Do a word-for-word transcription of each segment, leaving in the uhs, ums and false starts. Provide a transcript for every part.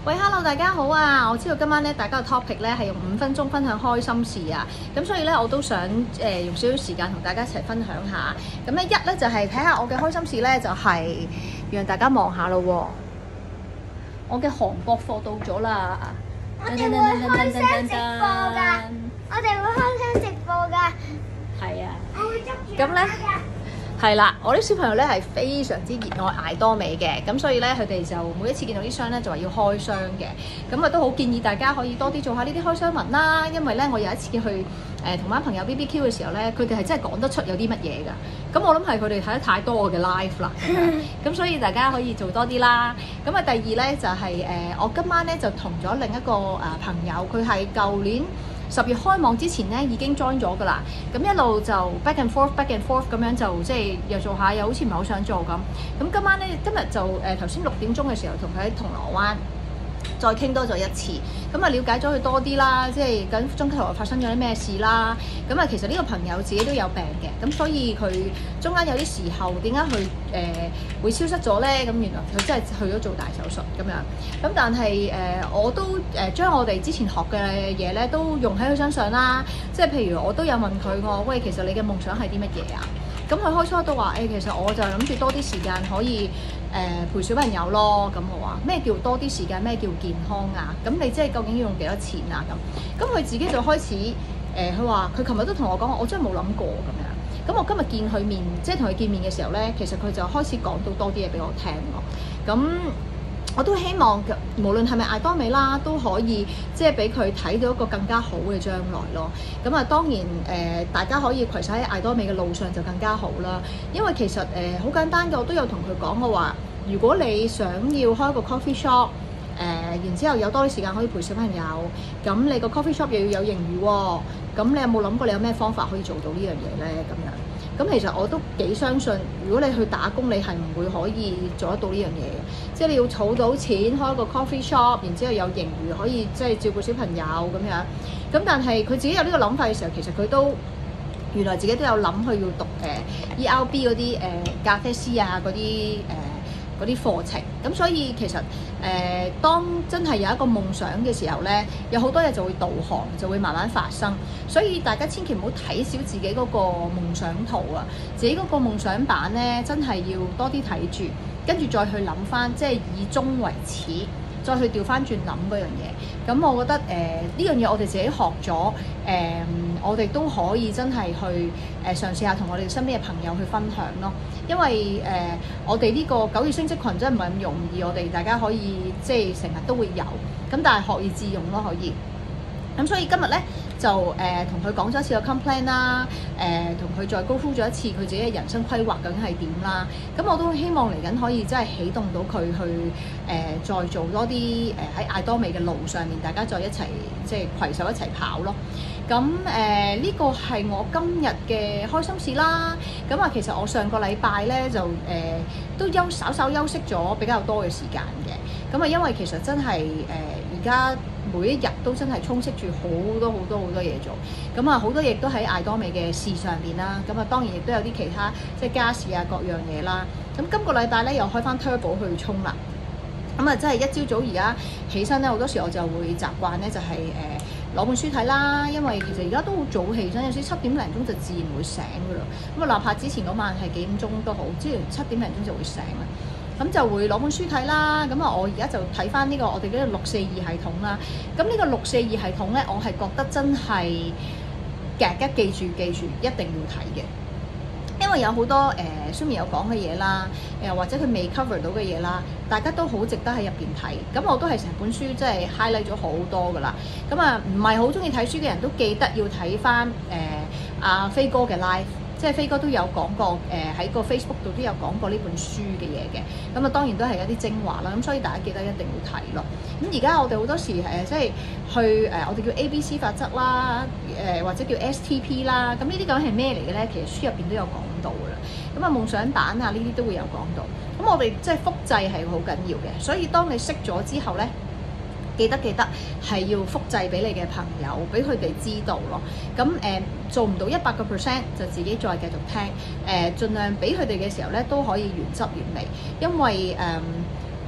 喂 ，Hello，大家好啊！我知道今晚咧，大家嘅 topic 咧係用五分鐘分享開心事啊，咁所以咧我都想誒、呃、用少少時間同大家一齊分享下。咁咧一咧就係睇下我嘅開心事咧，就係、是、讓大家望下咯喎。我嘅韓國貨到咗啦！ 我哋會開箱直播㗎，我哋會開箱直播㗎。 係啊， 我會捉住咁咧。係啦，我啲小朋友咧係非常之熱愛艾多美嘅，咁所以咧佢哋就每一次見到啲箱咧就話要開箱嘅，咁啊都好建議大家可以多啲做下呢啲開箱文啦，因為咧我有一次去誒同班朋友 B B Q 嘅時候咧，佢哋係真係講得出有啲乜嘢㗎，咁我諗係佢哋睇得太多我嘅 live 啦，咁所以大家可以做多啲啦。咁啊第二咧就係、是、誒、呃、我今晚咧就同咗另一個誒朋友，佢係舊年十月開網之前咧已經 join 咗㗎啦，咁一路就 back and forth back and forth 咁樣就即係又做下，又好似唔係好想做咁。咁今晚咧今日就誒頭先六點鐘嘅時候同佢喺銅鑼灣再傾多咗一次，咁啊了解咗佢多啲啦，即係究竟中間發生咗啲咩事啦。咁啊其實呢個朋友自己都有病嘅，咁所以佢中間有啲時候點解佢誒會消失咗咧？咁原來佢真係去咗做大手術咁樣。咁但係誒、呃、我都誒將我哋之前學嘅嘢咧都用喺佢身上啦。即係譬如我都有問佢我喂，其實你嘅夢想係啲乜嘢啊？咁佢開初都話誒、欸，其實我就諗住多啲時間可以誒、呃、陪小朋友咯。咁我話咩叫多啲時間？咩叫健康啊？咁你即係究竟要用幾多錢啊？咁咁佢自己就開始誒，佢話佢琴日都同我講，我真係冇諗過咁樣。咁我今日見佢面，即係同佢見面嘅時候咧，其實佢就開始講到多啲嘢俾我聽咯。咁我都希望，無論係咪艾多美啦，都可以即係俾佢睇到一個更加好嘅將來咯。咁啊，當然誒、呃，大家可以攜手喺艾多美嘅路上就更加好啦。因為其實誒好、呃、簡單嘅，我都有同佢講過話，如果你想要開一個 coffee shop，誒、呃，然之後有多啲時間可以陪小朋友，咁你個 coffee shop 又要有盈餘喎，咁你有冇諗過你有咩方法可以做到呢樣嘢咧？咁樣。咁其實我都幾相信，如果你去打工，你係唔會可以做得到呢樣嘢嘅。即係你要儲到錢，開一個 coffee shop，然之後有盈餘可以即係照顧小朋友咁樣。咁但係佢自己有呢個諗法嘅時候，其實佢都原來自己都有諗去要讀誒 E R B 嗰啲誒咖啡師啊嗰啲誒嗰啲課程。咁所以其實誒、呃、當真係有一個夢想嘅時候咧，有好多嘢就會導航，就會慢慢發生。所以大家千祈唔好睇小自己嗰個夢想圖啊！自己嗰個夢想版咧，真係要多啲睇住，跟住再去諗翻，即係以終為始，再去調翻轉諗嗰樣嘢。咁我覺得誒呢、呃、樣嘢我哋自己學咗，誒、呃、我哋都可以真係去誒、呃、嘗試下同我哋身邊嘅朋友去分享咯。因為誒、呃、我哋呢個九月升職群真係唔係咁容易，我哋大家可以即係成日都會有，咁但係學以致用咯，可以。咁所以今日咧就誒同佢講咗一次個 complain 啦，誒同佢再 go through 咗一次佢自己嘅人生規劃究竟係點啦。咁我都希望嚟緊可以真係啟動到佢去誒、呃、再做多啲誒喺艾多美嘅路上面，大家再一齊即係攜手一齊跑咯。咁誒呢個係我今日嘅開心事啦。咁啊，其實我上個禮拜咧就誒、呃、都休稍稍休息咗比較多嘅時間嘅。咁啊，因為其實真係誒而家每一日都真係充斥住好多好多好多嘢做。咁啊，好多嘢都喺艾多美嘅事上邊啦。咁啊，當然亦都有啲其他即係家事啊各樣嘢啦。咁今個禮拜咧又開翻 Turbo 去沖啦。咁啊，真係一朝早而家起身咧，好多時我就會習慣咧就係、是、誒。呃攞本書睇啦，因為其實而家都好早起身，有時七點零鐘就自然會醒噶啦。咁啊，哪怕之前嗰晚係幾點鐘都好，之前七點零鐘就會醒啦。咁就會攞本書睇啦。咁啊，我而家就睇翻呢個我哋嗰個六四二系統啦。咁呢個六四二系統咧，我係覺得真係夾一記住記住，一定要睇嘅。因為有好多誒書面有講嘅嘢啦，誒、呃、或者佢未 cover 到嘅嘢啦，大家都好值得喺入邊睇。咁我都係成本書即係 highlight 咗好多噶啦。咁啊，唔係好中意睇書嘅人都記得要睇翻誒阿飛哥嘅 live，即係飛哥都有講過誒喺個 Facebook 度都有講過呢本書嘅嘢嘅。咁啊，當然都係一啲精華啦。咁所以大家記得一定要睇咯。咁而家我哋好多時誒即係去誒、呃、我哋叫 A B C 法則啦，誒、呃、或者叫 S T P 啦。咁呢啲究竟係咩嚟嘅咧？其實書入邊都有講到噶啦。咁啊，夢想版啊呢啲都會有講到。咁我哋即係複製係好緊要嘅，所以當你識咗之後咧，記得記得係要複製俾你嘅朋友，俾佢哋知道咯。咁誒、呃、做唔到一百個 percent 就自己再繼續聽。誒、呃、盡量俾佢哋嘅時候咧，都可以原汁原味，因為誒。誒、呃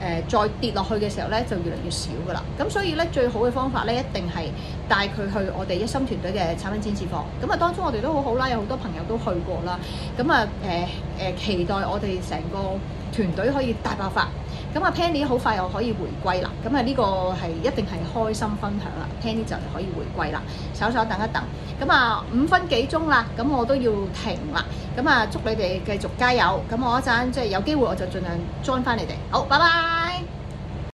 呃、再跌落去嘅時候咧，就越嚟越少噶啦。咁所以咧，最好嘅方法咧，一定係帶佢去我哋一心團隊嘅產品展示課。咁啊，當中我哋都好好啦，有好多朋友都去過啦。咁啊誒誒，期待我哋成個團隊可以大爆發。咁啊 Penny 好快又可以回歸啦，咁啊呢個係一定係開心分享啦 ，Penny 就可以回歸啦，稍稍等一等，咁啊五分幾鐘啦，咁我都要停啦，咁啊祝你哋繼續加油，咁我一陣即係有機會我就盡量 join 翻你哋，好，拜拜。